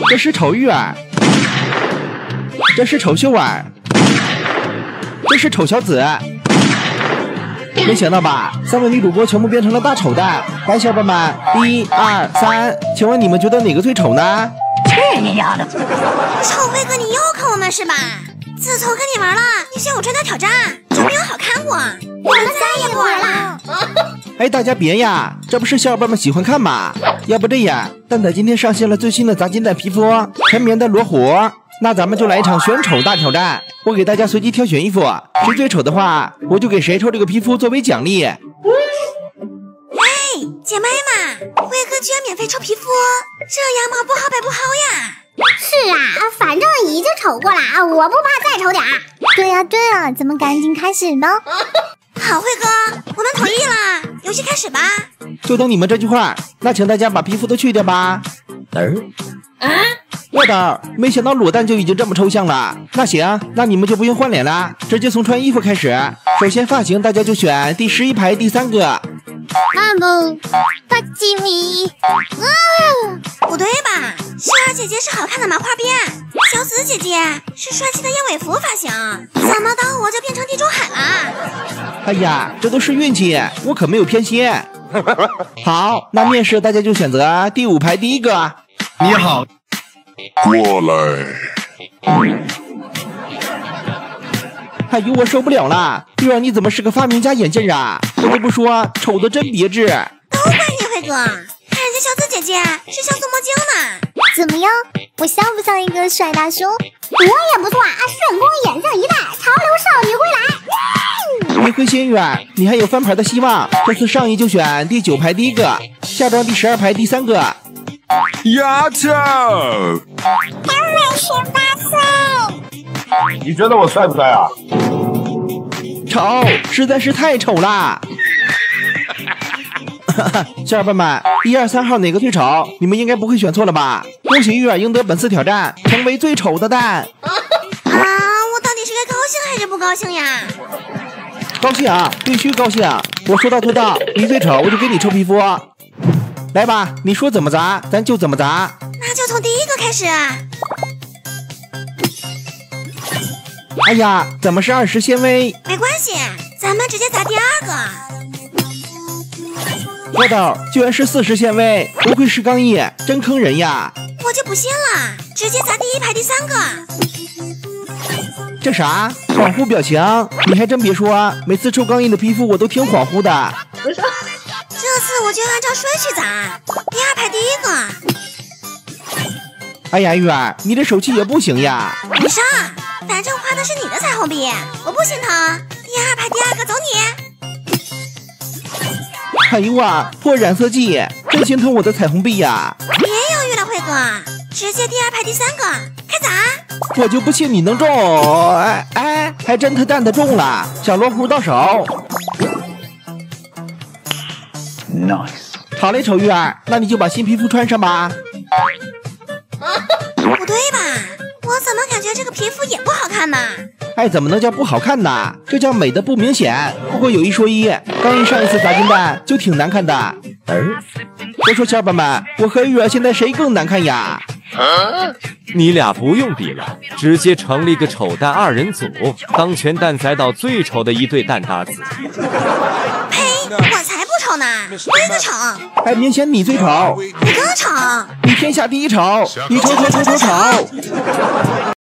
这是丑玉儿，这是丑秀儿，这是丑小紫。没想到吧，3位女主播全部变成了大丑蛋。来，小伙伴们，1、2、3，请问你们觉得哪个最丑呢？ 去你丫的！ 臭辉哥，你又坑我们是吧？自从跟你玩了，你嫌我穿搭挑战就没有好看过，我们再也不玩了。 哎，大家别呀，这不是小伙伴们喜欢看吗？要不这样，蛋仔今天上线了最新的砸金蛋皮肤沉棉的罗湖，那咱们就来一场选丑大挑战。我给大家随机挑选衣服，谁最丑的话，我就给谁抽这个皮肤作为奖励。 哎，姐妹们，辉哥居然免费抽皮肤，这样嘛不好白不好呀。 是啊，反正已经丑过了，我不怕再丑点儿。 对啊，咱们赶紧开始吧。 好，辉哥，我们同意了，游戏开始吧。 就等你们这句话，那请大家把皮肤都去掉吧。我的，没想到裸蛋就已经这么抽象了。那行，那你们就不用换脸了，直接从穿衣服开始。首先发型，大家就选第11排第3个。 巴基米， 不对吧？秀儿姐姐是好看的麻花辫，小紫姐姐是帅气的燕尾服发型，怎么的我就变成地中海了？ 哎呀，这都是运气，我可没有偏心。好，那面试大家就选择第5排第1个。 你好， 过来。 哎呦，我受不了了！玉儿，你怎么是个发明家眼镜啊？不得不说，丑的真别致。 都怪你，辉哥，看人家小紫姐姐是像塑墨镜呢。 怎么样？我像不像一个帅大叔？ 我也不错啊，顺风眼镜一戴，潮流少女归来。 别灰心，玉儿，你还有翻盘的希望。这次上衣就选第9排第1个，下装第12排第3个。 丫头， 刚满18岁。 你觉得我帅不帅啊？ 丑，实在是太丑了。小伙伴们，1、2、3号哪个最丑？你们应该不会选错了吧？恭喜玉儿赢得本次挑战，成为最丑的蛋。 我到底是该高兴还是不高兴呀？ 高兴啊，必须高兴！我说到做到，你最丑我就给你抽皮肤。来吧，你说怎么砸，咱就怎么砸。 那就从第1个开始。 哎呀，怎么是20纤维？ 没关系，咱们直接砸第2个。 我的，居然是40纤维，不愧是刚毅，真坑人呀！ 我就不信了，直接砸第1排第3个。 这啥？恍惚表情？你还真别说，每次抽刚毅的皮肤我都挺恍惚的。 这次我就按照顺序砸，第2排第1个。 哎呀，玉儿，你这手气也不行呀！ 没事，反正画的是你的彩虹笔，我不心疼。第2排第2个，走你！ 哎呦啊，破染色剂，真心疼我的彩虹笔呀！ 别犹豫了，辉哥，直接第2排第3个，开砸！ 我就不信你能中！哎，还真他蛋的中了，小罗湖到手。 Nice。 好嘞，丑玉儿，那你就把新皮肤穿上吧。 不对吧？我怎么感觉这个皮肤也不好看呢？ 哎，怎么能叫不好看呢？这叫美的不明显。不过有一说一，刚一上一次砸金蛋就挺难看的。说说小伙伴们，我和玉儿现在谁更难看呀？ 你俩不用比了，直接成立个丑蛋2人组，当全蛋仔岛最丑的一对蛋搭子。 呸！我才不丑呢，辉哥丑。 哎，明显你最丑， 你更丑， 你天下第一丑，你丑。